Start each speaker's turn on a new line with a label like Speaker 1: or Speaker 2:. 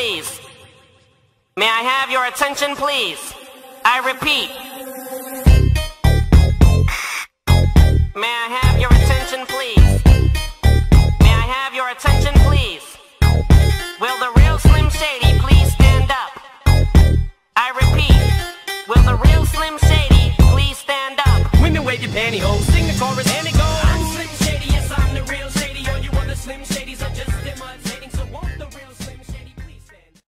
Speaker 1: please? May I have your attention, please? I repeat. May I have your attention, please? May I have your attention, please? Will the real Slim Shady please stand up? I repeat. Will the real Slim Shady please stand up?
Speaker 2: Women wave your pantyhose, sing the chorus and it goes.